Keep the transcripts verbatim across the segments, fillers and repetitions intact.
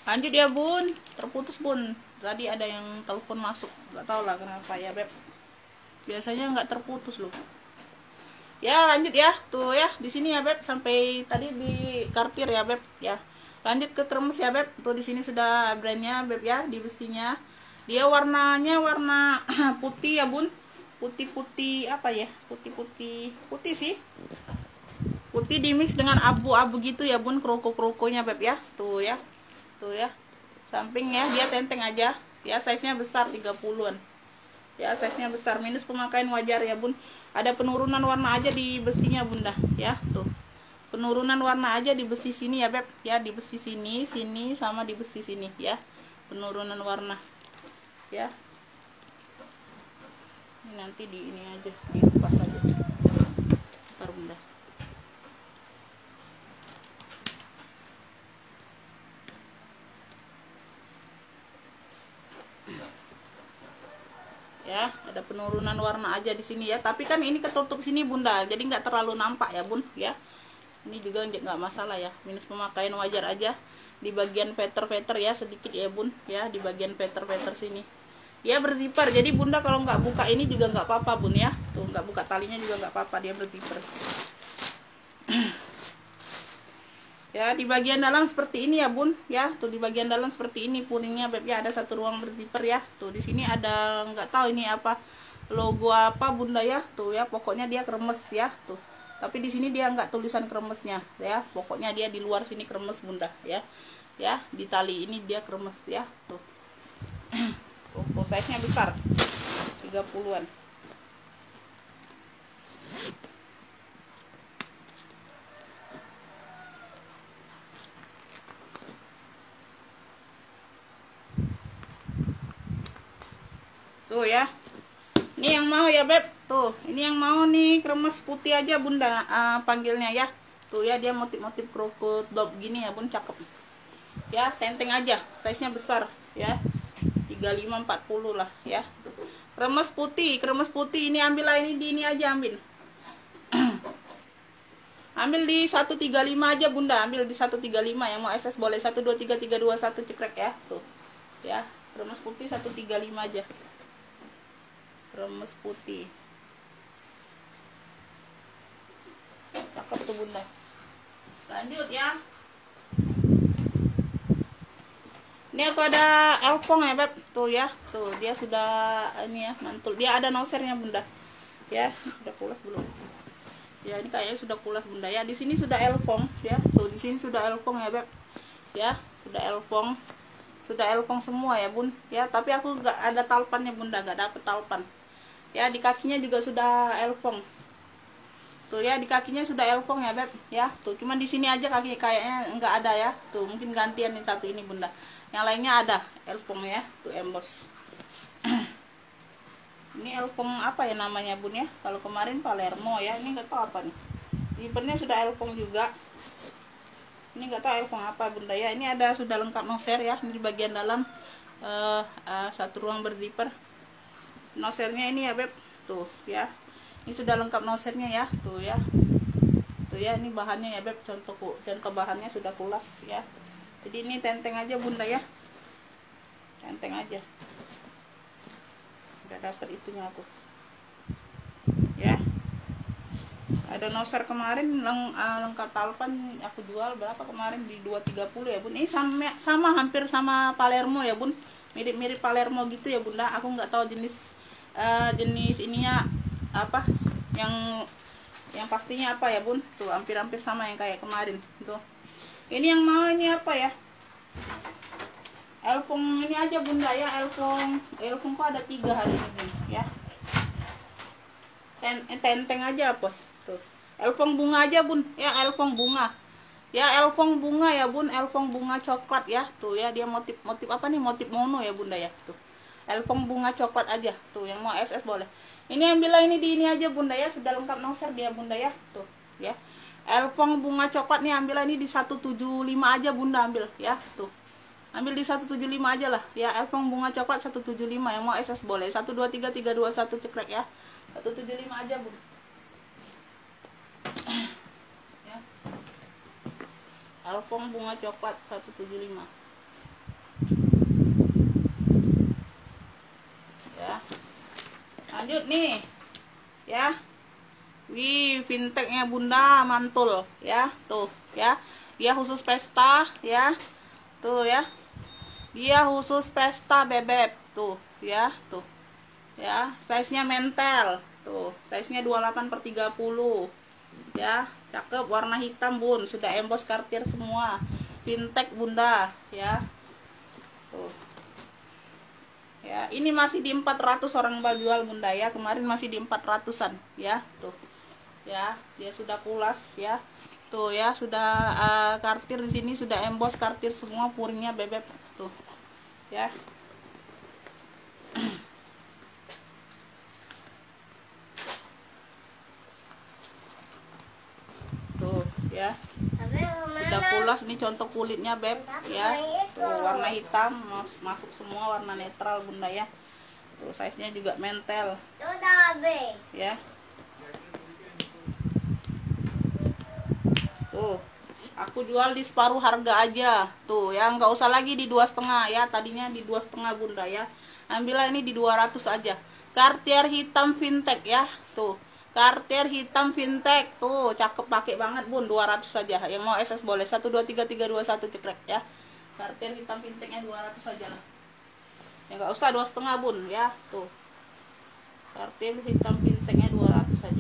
Lanjut ya bun, terputus bun. Tadi ada yang telepon masuk, nggak tahu lah kenapa ya beb. Biasanya nggak terputus loh. Ya lanjut ya, tuh ya di sini ya beb, sampai tadi di kartir ya beb ya. Lanjut ke kremes ya beb, tuh di sini sudah brandnya beb ya, di besinya. Dia warnanya warna putih ya bun, putih-putih apa ya, putih-putih putih sih. Putih dimix dengan abu-abu gitu ya bun, kroko-krokonya beb ya, tuh ya. Tuh ya, sampingnya dia tenteng aja ya, size nya besar tiga puluhan ya, size nya besar, minus pemakaian wajar ya bun. Ada penurunan warna aja di besinya bunda ya, tuh penurunan warna aja di besi sini ya beb ya, di besi sini sini sama di besi sini ya, penurunan warna ya. Ini nanti di ini aja, dikupas aja ntar bunda. Ya, ada penurunan warna aja di sini ya, tapi kan ini ketutup sini bunda, jadi nggak terlalu nampak ya bun ya. Ini juga nggak masalah ya, minus pemakaian wajar aja di bagian veter-veter ya, sedikit ya bun ya, di bagian veter-veter sini ya, berzipper. Jadi bunda kalau nggak buka ini juga nggak apa-apa bun ya, tuh nggak buka talinya juga nggak apa-apa, dia berzipper. Ya, di bagian dalam seperti ini ya bun ya, tuh di bagian dalam seperti ini puningnya beb ya, ada satu ruang berzipper ya. Tuh di sini ada, nggak tahu ini apa, logo apa bunda ya, tuh ya pokoknya dia kremes ya tuh, tapi di sini dia nggak tulisan kremesnya ya, pokoknya dia di luar sini kremes bunda ya. Ya, di tali ini dia kremes ya tuh. Oh, size nya besar tiga puluhan. Tuh ya, ini yang mau ya beb, tuh ini yang mau nih kremes putih aja bunda, uh, panggilnya ya. Tuh ya, dia motif-motif krokodil gini ya bun, cakep ya, tenteng aja, size nya besar ya, tiga puluh lima empat puluh lah ya. Kremes putih, kremes putih ini ambil lah, ini di ini aja ambil. Ambil di seratus tiga puluh lima aja bunda, ambil di seratus tiga puluh lima, yang mau S S boleh satu dua tiga tiga dua satu cekrek ya. Tuh ya, kremes putih seratus tiga puluh lima aja, kremes putih cakep tuh bunda. Lanjut ya, ini aku ada elfong ya beb, tuh ya, tuh dia sudah ini ya, mantul, dia ada nosernya bunda ya. Udah pulas belum ya, ini kayaknya sudah pulas bunda ya. Di sini sudah elfong ya, tuh di sini sudah elfong ya beb ya, sudah elfong, sudah elfong semua ya bun ya, tapi aku nggak ada talpannya bunda, nggak dapet talpan ya. Di kakinya juga sudah elfong tuh ya, di kakinya sudah elfong ya beb ya, tuh cuman di sini aja kaki kayaknya nggak ada ya, tuh mungkin gantian nih satu ini bunda, yang lainnya ada elfong ya, tuh emboss. Ini elfong apa ya namanya bun ya, kalau kemarin Palermo ya, ini nggak tahu apa nih, zippernya sudah elfong juga, ini nggak tahu elfong apa bunda ya. Ini ada sudah lengkap noser ya, ini di bagian dalam uh, uh, satu ruang berzipper, nosernya ini ya beb, tuh ya, ini sudah lengkap nosernya ya, tuh ya, tuh ya, ini bahannya ya beb, contoh contoh bahannya sudah kulas ya. Jadi ini tenteng aja bunda ya, tenteng aja, udah dapet itunya aku ya. Ada noser kemarin leng, uh, lengkap talpan aku jual berapa kemarin, di dua tiga puluh ya bun. Ini sama sama hampir sama Palermo ya bun, mirip-mirip Palermo gitu ya bunda. Aku nggak tahu jenis uh, jenis ininya apa, yang yang pastinya apa ya bun, tuh hampir-hampir sama yang kayak kemarin tuh. Ini yang mau ini apa ya, elfong ini aja bunda ya, elfong elfong kok ada tiga hari ini bun ya. Ten, tenteng aja apa tuh, elfong bunga aja bun ya, elfong bunga ya, elfong bunga ya bun, elfong bunga coklat ya. Tuh ya, dia motif motif apa nih, motif mono ya bunda ya. Tuh elfong bunga coklat aja, tuh yang mau S S boleh. Ini ambillah ini di ini aja bunda ya, sudah lengkap noser dia bunda ya. Tuh ya, elfong bunga coklat nih ambillah ini di seratus tujuh puluh lima aja bunda, ambil ya. Tuh ambil di seratus tujuh puluh lima aja lah ya, elfong bunga coklat seratus tujuh puluh lima, yang mau S S boleh satu dua tiga tiga dua satu cekrek ya, seratus tujuh puluh lima aja bun ya. Elfong bunga coklat seratus tujuh puluh lima. Lanjut nih ya. Wih, vintage-nya bunda mantul ya, tuh ya. Dia khusus pesta ya, tuh ya. Dia khusus pesta bebek, tuh ya, tuh ya. Size-nya mentel, tuh. Size-nya dua puluh delapan per tiga puluh ya. Cakep, warna hitam bun, sudah emboss Cartier semua. Vintage bunda ya, tuh ya. Ini masih di empat ratus orang jual bunda ya. Kemarin masih di empat ratusan ya, tuh ya. Dia sudah pulas ya, tuh ya. Sudah uh, Cartier di sini sudah emboss Cartier semua, puringnya bebek tuh ya. Tuh ya, sudah pulas. Ini contoh kulitnya beb ya, tuh warna hitam, masuk semua warna netral bunda ya. Tuh size nya juga mentel ya. Tuh aku jual di separuh harga aja tuh ya, nggak usah lagi di dua setengah ya. Tadinya di dua setengah bunda ya, ambillah ini di dua ratus aja. Cartier hitam vintage ya, tuh Cartier hitam vintage tuh, cakep, pakai banget bun. Dua ratus saja. Yang mau S S boleh satu dua tiga tiga dua satu cekrek ya. Cartier hitam vintage nya dua ratus saja lah ya, nggak usah dua setengah bun ya. Tuh Cartier hitam vintage nya dua ratus saja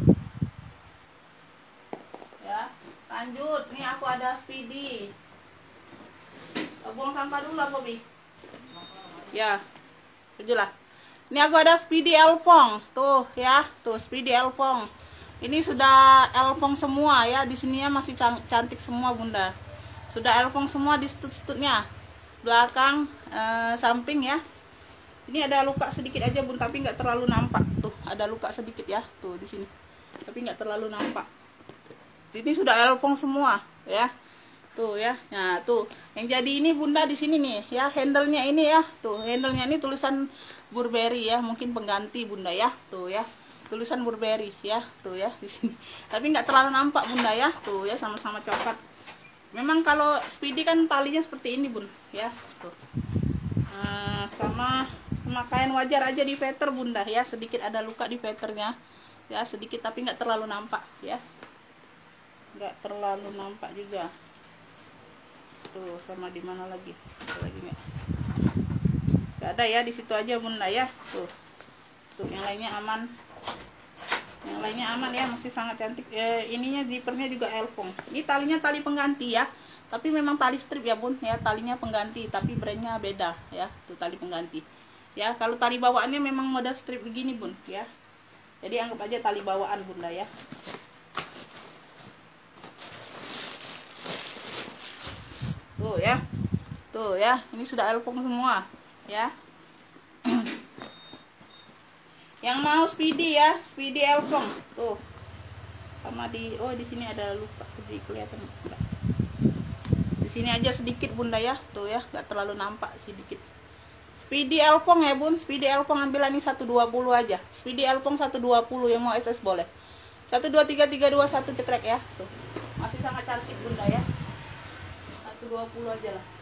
ya. Lanjut, nih aku ada Speedy. Buang sampah dulu lah Bobby ya, lah. Ini aku ada Speedy Elfong tuh ya, tuh Speedy Elfong. Ini sudah Elfong semua ya. Di sininya masih cantik semua bunda. Sudah Elfong semua di stut-stutnya, belakang, eh, samping ya. Ini ada luka sedikit aja bun, tapi nggak terlalu nampak. Tuh ada luka sedikit ya, tuh di sini, tapi nggak terlalu nampak. Ini sudah Elfong semua ya, tuh ya. Nah tuh yang jadi ini bunda di sini nih ya, handle-nya ini ya, tuh handle-nya ini tulisan Burberry ya, mungkin pengganti bunda ya, tuh ya, tulisan Burberry ya, tuh ya di sini. Tapi nggak terlalu nampak bunda ya, tuh ya, sama-sama coklat. Memang kalau Speedy kan talinya seperti ini bun ya, tuh. Nah, sama pemakaian wajar aja di veter bunda ya, sedikit ada luka di veternya ya, sedikit, tapi nggak terlalu nampak ya, nggak terlalu nampak juga. Tuh sama di mana lagi? Ada lagi nggak? Nggak ada ya, di situ aja bunda ya. Tuh, tuh yang lainnya aman, yang lainnya aman ya, masih sangat cantik. Eh, ininya zippernya juga Elfong. Ini talinya tali pengganti ya, tapi memang tali strip ya bun ya, talinya pengganti, tapi brandnya beda ya. Tuh tali pengganti ya. Kalau tali bawaannya memang model strip begini bun ya, jadi anggap aja tali bawaan bunda ya. Tuh ya, tuh ya, ini sudah Elfong semua ya. Yang mau Speedy ya, Speedy Elfong tuh. Sama di, oh di sini ada luka, jadi kelihatan enggak. Di sini aja sedikit bunda ya, tuh ya, nggak terlalu nampak, sedikit. Speedy Elfong ya bun, Speedy Elfong ambil ini seratus dua puluh aja. Speedy Elfong seratus dua puluh, yang mau S S boleh. satu dua tiga tiga dua satu cekrek ya, tuh. Masih sangat cantik bunda ya. seratus dua puluh aja lah.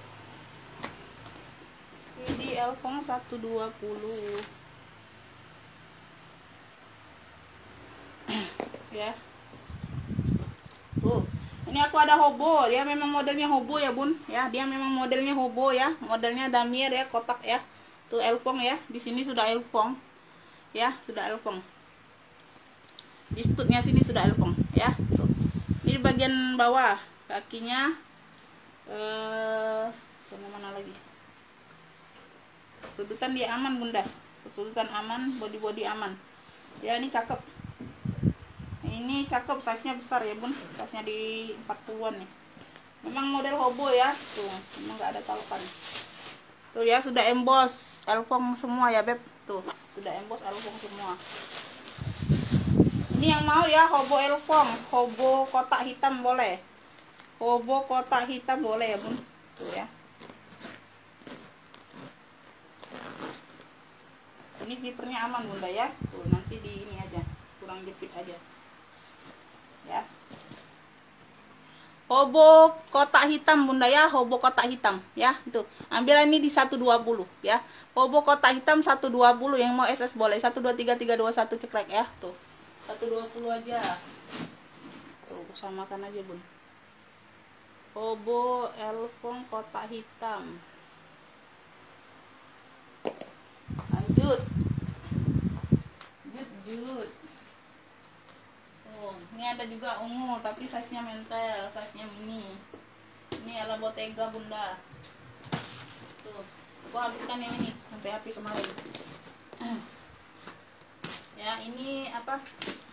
Speedy Elfong seratus dua puluh ya. Tuh, ini aku ada hobo, dia memang modelnya hobo ya bun ya, dia memang modelnya hobo ya, modelnya damier ya, kotak ya. Tuh Elfong ya, di sini sudah Elfong ya, sudah Elfong. Di stutnya sini sudah Elfong ya. Tuh, ini di bagian bawah kakinya. Eh, sana mana lagi? Sudutan dia aman bunda, sudutan aman, body body aman ya. Ini cakep, ini cakep, size nya besar ya bun, size nya di empat puluhan nih. Memang model hobo ya, tuh memang nggak ada talokan. Tuh ya, sudah emboss Elfong semua ya beb, tuh sudah emboss Elfong semua. Ini yang mau ya hobo Elfong, hobo kotak hitam boleh, hobo kotak hitam boleh ya bun, tuh ya. Ini zippernya aman bunda ya, tuh nanti di ini aja, kurang jepit aja ya. Hobo kotak hitam bunda ya, hobo kotak hitam ya. Itu ambil ini di seratus dua puluh ya. Hobo kotak hitam seratus dua puluh, yang mau S S boleh satu dua tiga tiga dua satu cekrek ya. Tuh seratus dua puluh aja. Tuh samakan aja bun. Hobo elfong kotak hitam. Lanjut. Lanjut, lanjut. Oh, ini ada juga ungu tapi size-nya mentel, size-nya mini. Ini ala Bottega bunda. Tuh, gua habiskan yang ini sampai api kemarin. Ya, ini apa?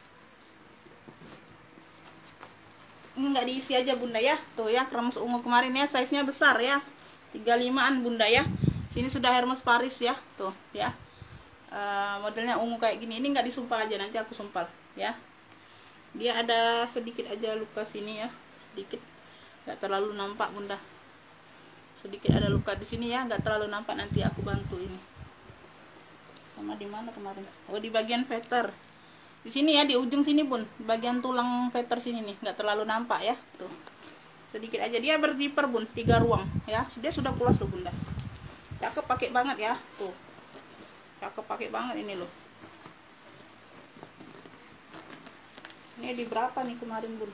Ini nggak diisi aja bunda ya. Tuh ya, kremes ungu kemarin ya, size-nya besar ya. tiga puluh limaan bunda ya. Sini sudah Hermes Paris ya. Tuh ya. Uh, modelnya ungu kayak gini. Ini nggak disumpah aja, nanti aku sumpal ya. Dia ada sedikit aja luka sini ya, sedikit, nggak terlalu nampak bunda. Sedikit ada luka di sini ya, nggak terlalu nampak, nanti aku bantu ini. Sama di mana kemarin? Oh, di bagian veter. Di sini ya, di ujung sini bun, bagian tulang veter sini nih, nggak terlalu nampak ya. Tuh, sedikit aja. Dia berzipper bun, tiga ruang ya. Dia sudah pulas loh bunda. Cakep pakai banget ya, tuh. Cakep pakai banget ini loh. Ini di berapa nih kemarin bun?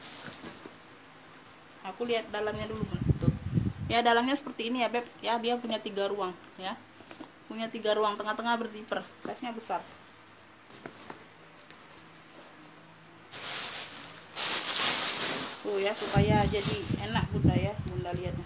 Aku lihat dalamnya dulu bun. Tuh. Ya dalamnya seperti ini ya beb. Ya dia punya tiga ruang ya. Punya tiga ruang, tengah-tengah berzipper. Size-nya besar. Tuh ya supaya jadi enak bunda ya. Bunda lihatnya.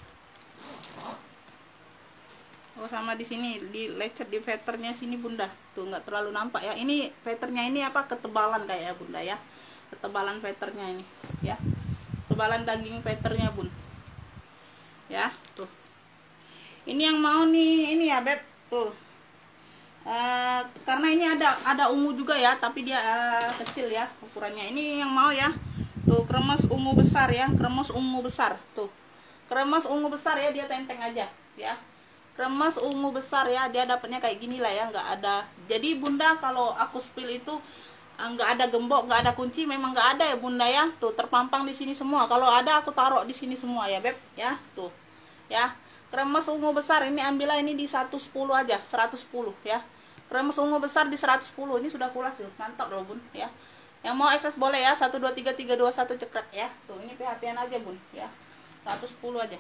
Oh sama di sini di lecet di veternya sini bunda. Tuh nggak terlalu nampak ya. Ini veternya ini apa ketebalan kayaknya bunda ya. Ketebalan veternya ini ya, ketebalan daging veternya bun ya. Tuh ini yang mau nih ini ya beb. Tuh uh, karena ini ada ada ungu juga ya, tapi dia uh, kecil ya ukurannya. Ini yang mau ya. Tuh kremes ungu besar ya, kremes ungu besar. Tuh kremes ungu besar ya, dia tenteng aja ya. Kremes ungu besar ya, dia dapatnya kayak gini lah ya, nggak ada. Jadi bunda kalau aku spill itu nggak ada gembok, nggak ada kunci, memang nggak ada ya bunda ya. Tuh terpampang di sini semua. Kalau ada aku taruh di sini semua ya beb ya. Tuh ya, kremes ungu besar ini ambillah ini di seratus sepuluh aja, seratus sepuluh ya. Kremes ungu besar di seratus sepuluh, ini sudah pulas loh, mantap loh bun ya. Yang mau S S boleh ya, satu dua tiga tiga dua satu cekrek ya. Tuh ini P H P-an aja bun ya, seratus sepuluh aja.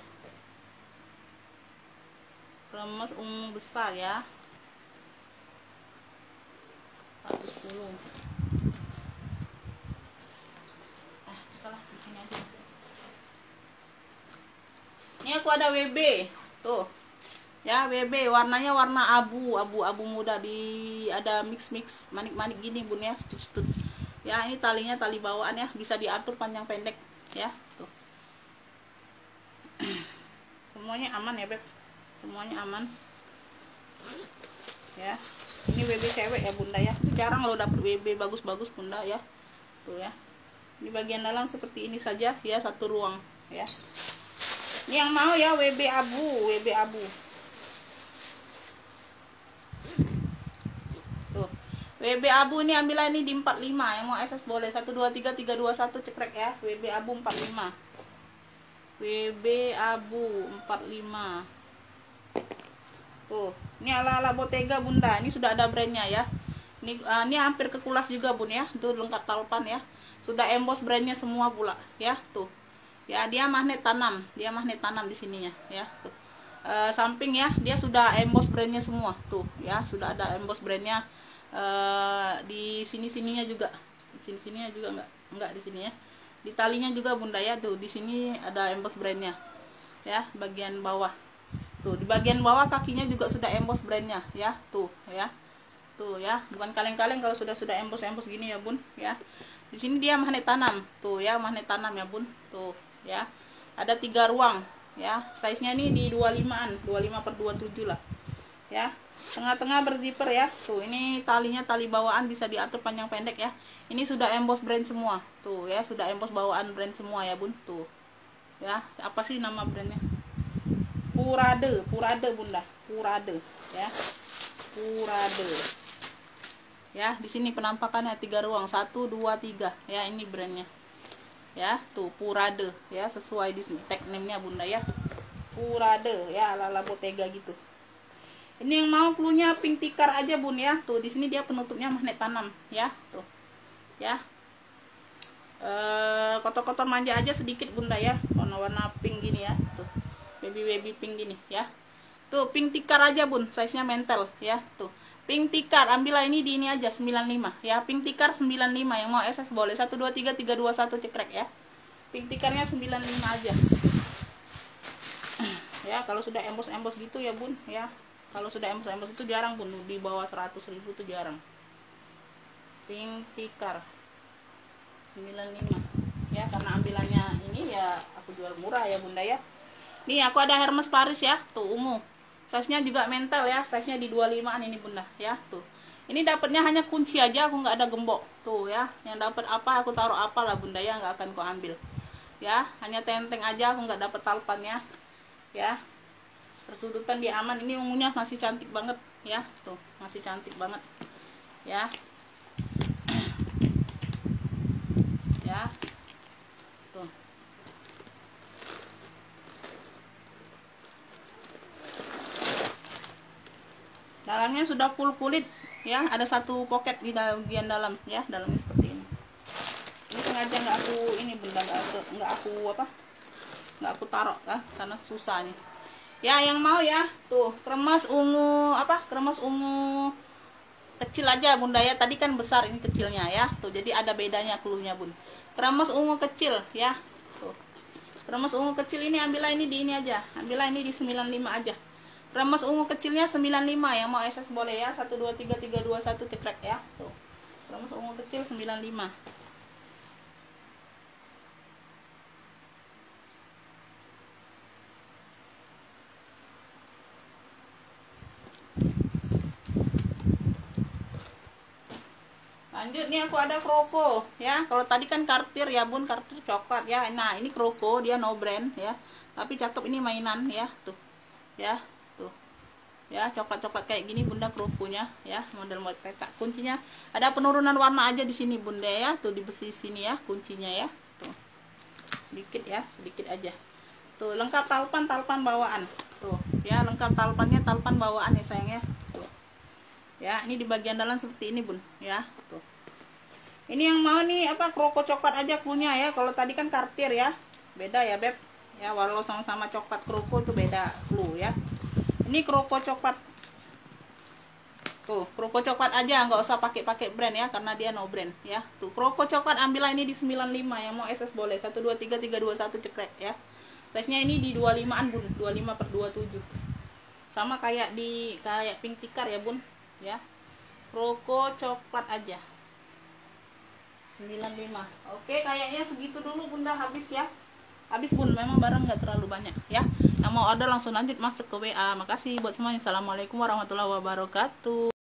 Kremes ungu besar ya, seratus sepuluh. Ah, salah di sini aja. Ini aku ada W B. Tuh. Ya, W B warnanya warna abu, abu-abu muda, di ada mix-mix manik-manik gini bun ya, stut-stut. Ya, ini talinya tali bawaan ya, bisa diatur panjang pendek ya. Tuh. Semuanya aman ya, beb. Semuanya aman. Ya. Ini W B cewek ya bunda ya. Jarang lo dapet W B bagus-bagus bunda ya. Tuh ya. Di bagian dalam seperti ini saja ya, satu ruang ya. Ini yang mau ya W B abu, W B abu. Tuh. W B abu ini ambillah ini di empat puluh lima, yang mau S S boleh satu dua tiga tiga dua satu cekrek ya. W B abu empat puluh lima. W B abu empat puluh lima. Tuh, ini ala-ala Bottega bunda. Ini sudah ada brandnya ya. Ini uh, ini hampir ke kulas juga bun ya. Tuh lengkap talpan ya. Sudah emboss brandnya semua pula ya. Tuh. Ya, dia magnet tanam. Dia magnet tanam di sininya ya. Tuh. Uh, samping ya, dia sudah emboss brandnya semua. Tuh ya, sudah ada emboss brandnya. Uh, di sini-sininya juga. Di sini-sininya juga enggak enggak di sini ya. Di talinya juga bunda ya. Tuh, di sini ada emboss brandnya. Ya, bagian bawah. Tuh, di bagian bawah kakinya juga sudah emboss brandnya ya. Tuh ya. Tuh ya, bukan kaleng-kaleng kalau sudah sudah emboss-emboss gini ya bun ya. Di sini dia magnet tanam. Tuh ya, magnet tanam ya bun. Tuh ya. Ada tiga ruang ya. Size-nya nih di dua puluh limaan, dua puluh lima per dua puluh tujuh lah. Ya. Tengah-tengah berzipper ya. Tuh, ini talinya tali bawaan bisa diatur panjang pendek ya. Ini sudah emboss brand semua. Tuh ya, sudah emboss bawaan brand semua ya bun. Tuh. Ya, apa sih nama brandnya? Purade, Purade bunda, Purade ya, Purade. Ya, di sini penampakannya tiga ruang, satu, dua, tiga. Ya, ini brandnya. ya. Tuh Purade ya, sesuai di tag name-nya Bunda ya. Purade ya, ala-ala Bottega gitu. Ini yang mau cluenya pink tikar aja Bun ya. Tuh di sini dia penutupnya magnet tanam ya. Tuh. Ya. Eh kotor-kotor manja aja sedikit Bunda ya. Warna-warna pink gini ya. Tuh. Baby-baby pink gini ya. Tuh pink tikar aja Bun, size-nya mentel ya. Tuh. Pink tikar, ambillah ini di ini aja sembilan puluh lima ya. Pink tikar sembilan puluh lima, yang mau S S boleh satu dua tiga tiga dua satu cekrek ya. Pink tikarnya sembilan puluh lima aja. Ya, kalau sudah embos-embos gitu ya Bun ya. Kalau sudah embos-embos itu jarang Bun, di bawah seratus ribu itu jarang. Pink tikar sembilan puluh lima ya, karena ambilannya ini ya aku jual murah ya Bunda ya. Nih aku ada Hermes Paris ya, tuh ungu. Size-nya juga mental ya, size-nya di dua puluh limaan ini Bunda ya, tuh. Ini dapatnya hanya kunci aja, aku nggak ada gembok. Tuh ya, yang dapat apa aku taruh apa lah Bunda ya, nggak akan ku ambil. Ya, hanya tenteng aja, aku nggak dapat talpannya. Ya. Persudutan dia aman, ini ungunya masih cantik banget ya, tuh, masih cantik banget. Ya. Ya. Tuh. Dalamnya sudah full kulit ya, ada satu pocket di bagian dalam ya, dalamnya seperti ini. Ini sengaja nggak aku ini Bunda, nggak aku nggak aku apa nggak aku taruh kan, karena susah nih ya. Yang mau ya, tuh kremes ungu apa kremes ungu kecil aja Bunda ya, tadi kan besar, ini kecilnya ya, tuh jadi ada bedanya cluenya Bun. Kremes ungu kecil ya, tuh kremes ungu kecil ini ambillah ini di ini aja, ambillah ini di sembilan puluh lima aja. Kremes ungu kecilnya sembilan puluh lima, yang mau S S boleh ya, satu dua tiga tiga dua satu cekrek ya. Tuh. Kremes ungu kecil sembilan puluh lima. Lanjut nih aku ada Kroko ya. Kalau tadi kan Cartier ya Bun, Cartier coklat ya. Nah, ini Kroko, dia no brand ya. Tapi cakep, ini mainan ya, tuh. Ya. Ya, coklat-coklat kayak gini Bunda Krokonya ya, model-model petak. Kuncinya ada penurunan warna aja di sini Bunda ya, tuh di besi sini ya kuncinya ya, tuh sedikit ya, sedikit aja. Tuh lengkap talpan, talpan bawaan tuh ya, lengkap talpannya, talpan bawaan ya sayang ya. Tuh ya, ini di bagian dalam seperti ini Bun ya. Tuh ini yang mau nih apa Kroko coklat aja cluenya ya. Kalau tadi kan Cartier ya, beda ya Beb ya, walau sama-sama coklat Kroko itu beda clue ya. Ini Kroko coklat. Tuh, Kroko coklat aja, nggak usah pakai-pakai brand ya, karena dia no brand ya. Tuh, Kroko coklat ambillah ini di sembilan puluh lima, yang mau S S boleh satu dua tiga tiga dua satu cekrek ya. Size-nya ini di dua puluh limaan Bun, dua puluh lima per dua puluh tujuh. Sama kayak di kayak pink tikar ya Bun ya. Kroko coklat aja. sembilan puluh lima. Oke, kayaknya segitu dulu Bunda, habis ya. Habis Bun, memang barang nggak terlalu banyak ya. Yang mau order langsung lanjut masuk ke W A. Makasih buat semuanya. Assalamualaikum warahmatullahi wabarakatuh.